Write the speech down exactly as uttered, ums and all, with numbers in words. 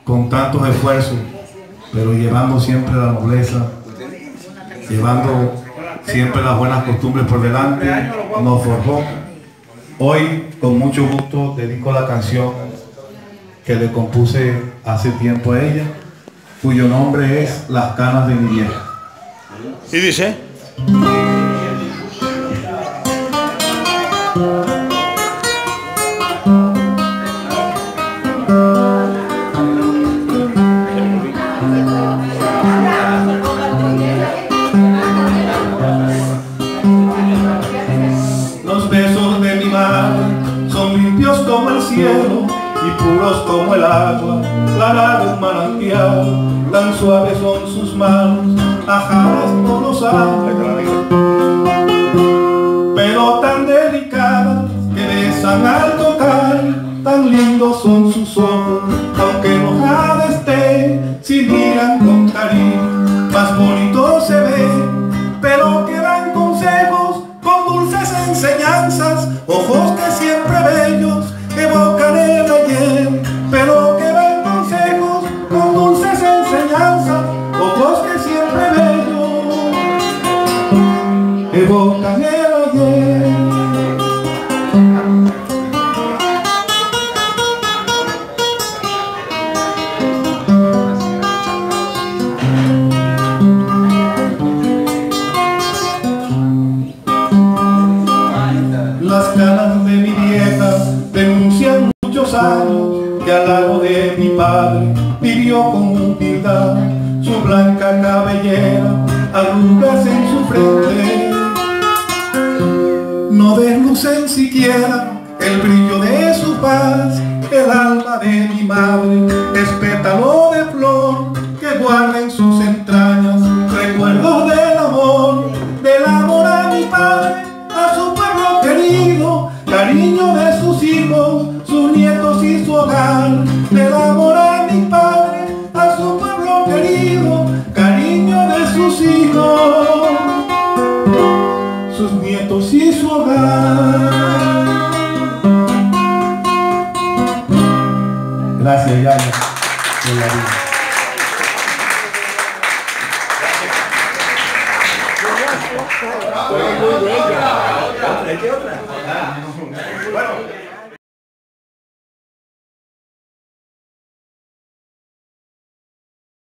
con tantos esfuerzos, pero llevando siempre la nobleza, llevando siempre las buenas costumbres por delante, nos forjó. Hoy, con mucho gusto, dedico la canción que le compuse hace tiempo a ella, cuyo nombre es Las canas de mi vieja. Y dice: los besos de mi madre son limpios como el cielo y puros como el agua clara de un manantial. Tan suaves son sus manos, ajadas por los ángeles, pero tan delicadas que besan al tocar. Tan lindos son sus ojos, aunque enojadas estén, si miran con cariño, más bonito se ve. Pero que dan consejos con dulces enseñanzas, ojos que siempre bellos evocan el ayer. Pero que dan consejos con dulces enseñanzas, ojos que siempre bellos evocan el ayer. Las canas de mi vieja denuncian muchos años que al lado de mi padre vivió con humildad. Su blanca cabellera, arrugas en su frente, no deslucen siquiera el brillo de su paz. El alma de mi madre es pétalo de flor que guarda en sus entrañas recuerdos del amor, del amor a mi padre, a su pueblo querido, cariño de sus hijos, sus nietos y su hogar. Del amor a mi padre, a su pueblo querido, cariño de sus hijos, sus nietos y su hogar. Gracias, Yaya, por la vida. Muy bella. ¿Otra? ¿Otra? ¿Otra? Bueno.